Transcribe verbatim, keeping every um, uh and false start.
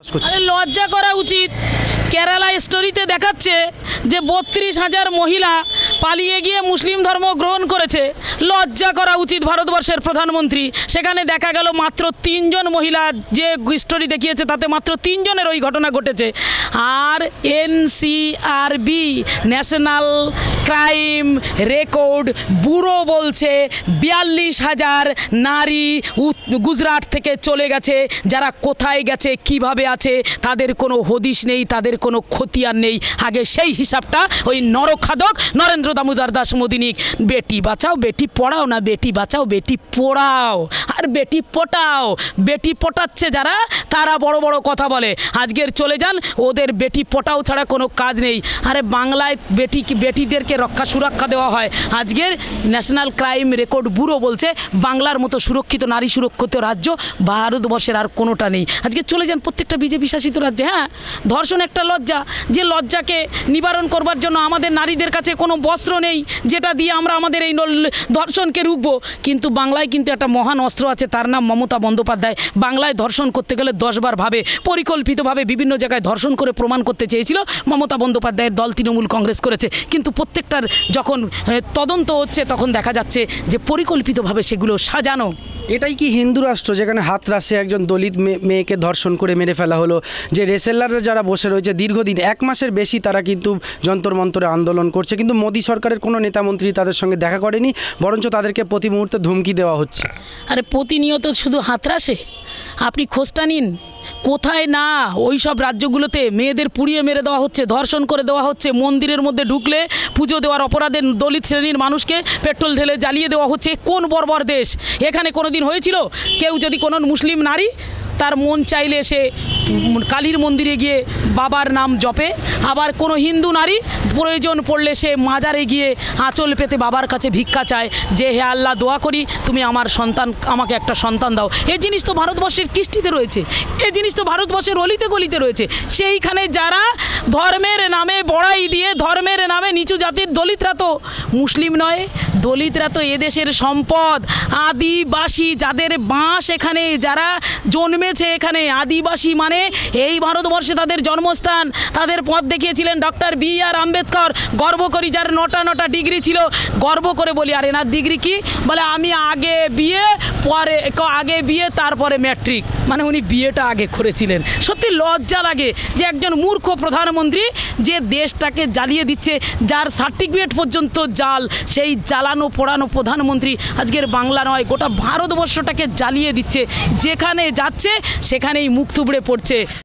আরে লজ্জা করা উচিত। কেরালা স্টোরিতে দেখাচ্ছে যে বত্রিশ হাজার মহিলা পালিয়ে গিয়ে মুসলিম ধর্ম গ্রহণ করেছে। লজ্জা করা উচিত ভারতবর্ষের প্রধানমন্ত্রী। সেখানে দেখা গেল মাত্র তিনজন মহিলা, যে স্টোরি দেখিয়েছে তাতে মাত্র তিনজনের ওই ঘটনা ঘটেছে। আর NCRB national crime record bureau বলছে বিয়াল্লিশ হাজার নারী গুজরাট থেকে চলে গেছে। যারা কোথায় গেছে, কিভাবে আছে, তাদের কোনো হদিশ নেই, তাদের কোনো খতিয়ান নেই। আগে সেই হিসাবটা ওই নরখাদক নরেন্দ্র দামোদর দাস মোদিনিক বেটি বাঁচাও বেটি পড়াও না, বেটি বাঁচাও বেটি পড়াও আর বেটি পটাও। বেটি পটাচ্ছে যারা, তারা বড় বড় কথা বলে। আজকের চলে যান, ওদের বেটি পটাও ছাড়া কোনো কাজ নেই। আরে বাংলায় বেটি বেটিদেরকে রক্ষা সুরক্ষা দেওয়া হয়। আজকের ন্যাশনাল ক্রাইম রেকর্ড ব্যুরো বলছে বাংলার মতো সুরক্ষিত, নারী সুরক্ষিত রাজ্য ভারতবর্ষের আর কোনোটা নেই। আজকে চলে যান প্রত্যেকটা বিজেপি শাসিত রাজ্যে। হ্যাঁ, ধর্ষণ একটা লজ্জা, যে লজ্জাকে নিবারণ করবার জন্য আমাদের নারীদের কাছে কোনো বস্ত্র নেই যেটা দিয়ে আমরা আমাদের এই ধর্ষণকে রুখবো। কিন্তু বাংলায় কিন্তু একটা মহান অস্ত্র আছে, তার নাম মমতা বন্দ্যোপাধ্যায়। বাংলায় ধর্ষণ করতে গেলে দশবার ভাবে, পরিকল্পিতভাবে বিভিন্ন জায়গায় ধর্ষণ করে প্রমাণ করতে চেয়েছিল। মমতা বন্দ্যোপাধ্যায়ের দল তৃণমূল কংগ্রেস করেছে, কিন্তু প্রত্যেকটার যখন তদন্ত হচ্ছে তখন দেখা যাচ্ছে যে পরিকল্পিতভাবে সেগুলো সাজানো। এটাই কি হিন্দু রাষ্ট্র যেখানে হাতরাসে একজন দলিত মেয়েকে ধর্ষণ করে মেরে ফেলা হলো? যে রেসেলাররা যারা বসে রয়েছে দীর্ঘদিন, এক মাসের বেশি তারা কিন্তু যন্তর মন্তরে আন্দোলন করছে, কিন্তু মোদী সরকারের কোনো নেতামন্ত্রী তাদের সঙ্গে দেখা করেনি, বরঞ্চ তাদেরকে প্রতি মুহূর্তে ধমকি দেওয়া হচ্ছে। আরে প্রতিনিয়ত শুধু হাতরাসে, আপনি খোঁজটা নিন কোথায় না ওই সব রাজ্যগুলোতে মেয়েদের পুড়িয়ে মেরে দেওয়া হচ্ছে, ধর্ষণ করে দেওয়া হচ্ছে। মন্দিরের মধ্যে ঢুকলে পুজো দেওয়ার অপরাধে দলিত শ্রেণীর মানুষকে পেট্রোল ঢেলে জ্বালিয়ে দেওয়া হচ্ছে। কোন বর্বর দেশ! এখানে কোনো দিন হয়েছিল কেউ যদি কোনো মুসলিম নারী তার মন চাইলে সে কালীর মন্দিরে গিয়ে বাবার নাম জপে, আবার কোনো হিন্দু নারী প্রয়োজন পড়লে সে মাজারে গিয়ে আঁচল পেতে বাবার কাছে ভিক্ষা চায় যে হে আল্লাহ, দোয়া করি তুমি আমার সন্তান, আমাকে একটা সন্তান দাও। এই জিনিস তো ভারতবর্ষের কৃষ্টিতে রয়েছে, এই জিনিস তো ভারতবর্ষের অলিতে গলিতে রয়েছে। সেইখানে যারা ধর্মের নামে বড়াই দিয়ে, ধর্মের নামে নিচু জাতির, দলিতরা তো মুসলিম নয়, দলিতরা তো এদেশের সম্পদ। আদিবাসী যাদের বাস, এখানে যারা জন্মেছে, এখানে আদিবাসী মানে এই ভারতবর্ষে তাদের জন্মস্থান। তাদের পথ দেখিয়েছিলেন ডক্টর বি আর আম্বেদকর। গর্ব করি, যার নটা নটা ডিগ্রি ছিল, গর্ব করে বলি আর এনার ডিগ্রি কি? বলে আমি আগে বিয়ে পরে আগে বিয়ে তারপরে ম্যাট্রিক, মানে উনি বিয়েটা আগে করেছিলেন। সত্যি লজ্জা লাগে যে একজন মূর্খ প্রধানমন্ত্রী যে দেশটাকে জ্বালিয়ে দিচ্ছে, যার সার্টিফিকেট পর্যন্ত জাল, সেই জ্বালানো পোড়ানো প্রধানমন্ত্রী আজকের বাংলা নয় গোটা ভারতবর্ষটাকে জ্বালিয়ে দিচ্ছে। যেখানে যাচ্ছে সেখানেই মুখ থুবড়ে পড়ছে।